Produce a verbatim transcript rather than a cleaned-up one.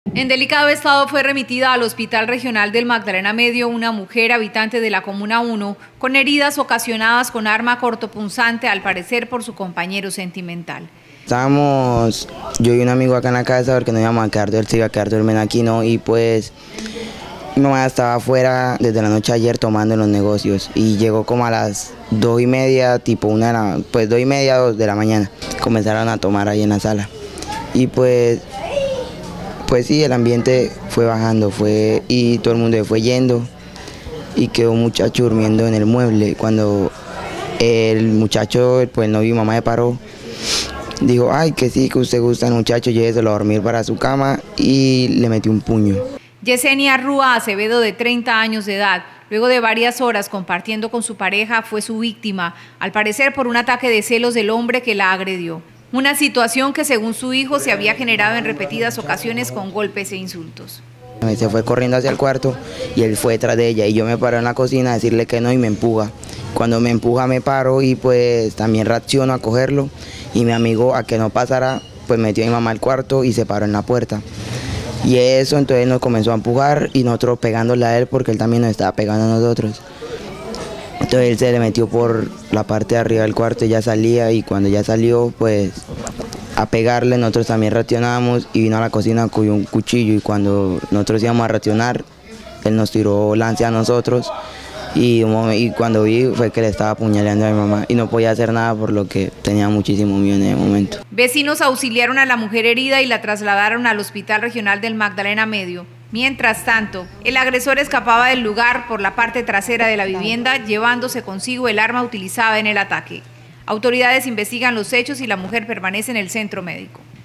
En delicado estado fue remitida al Hospital Regional del Magdalena Medio una mujer habitante de la Comuna uno con heridas ocasionadas con arma cortopunzante, al parecer por su compañero sentimental. Estábamos yo y un amigo acá en la casa porque nos íbamos a quedar, él se iba a quedar durmiendo aquí, ¿no? Y pues mi mamá estaba afuera desde la noche ayer tomando en los negocios y llegó como a las dos y media, tipo una de la, pues dos y media, dos de la mañana. Comenzaron a tomar ahí en la sala y pues Pues sí, el ambiente fue bajando, fue y todo el mundo se fue yendo y quedó un muchacho durmiendo en el mueble. Cuando el muchacho, pues el novio y mamá se paró, dijo, ay, que sí, que usted gusta el muchacho, lléveselo a dormir para su cama y le metió un puño. Yesenia Rúa Acevedo, de treinta años de edad, luego de varias horas compartiendo con su pareja, fue su víctima, al parecer por un ataque de celos del hombre que la agredió. Una situación que, según su hijo, se había generado en repetidas ocasiones con golpes e insultos. Se fue corriendo hacia el cuarto y él fue detrás de ella y yo me paro en la cocina a decirle que no y me empuja. Cuando me empuja me paro y pues también reacciono a cogerlo y mi amigo, a que no pasara, pues metió a mi mamá al cuarto y se paró en la puerta. Y eso, entonces nos comenzó a empujar y nosotros pegándole a él porque él también nos estaba pegando a nosotros. Entonces él se le metió por la parte de arriba del cuarto y ya salía, y cuando ya salió, pues a pegarle, nosotros también reaccionamos y vino a la cocina con un cuchillo, y cuando nosotros íbamos a reaccionar, él nos tiró lance a nosotros y, y cuando vi fue que le estaba apuñaleando a mi mamá y no podía hacer nada por lo que tenía muchísimo miedo en ese momento. Vecinos auxiliaron a la mujer herida y la trasladaron al Hospital Regional del Magdalena Medio. Mientras tanto, el agresor escapaba del lugar por la parte trasera de la vivienda, llevándose consigo el arma utilizada en el ataque. Autoridades investigan los hechos y la mujer permanece en el centro médico.